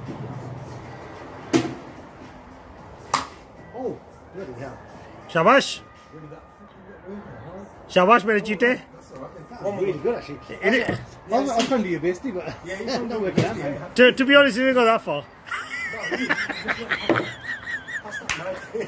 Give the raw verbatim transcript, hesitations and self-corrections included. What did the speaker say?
Oh, bloody hell. Shabash. Shabash, mere cheete. That's really good, actually. It, it, I was, I was trying to do your bestie, but Yeah, you're not working out, mate. to, to be honest, it didn't go that far. That's not nice.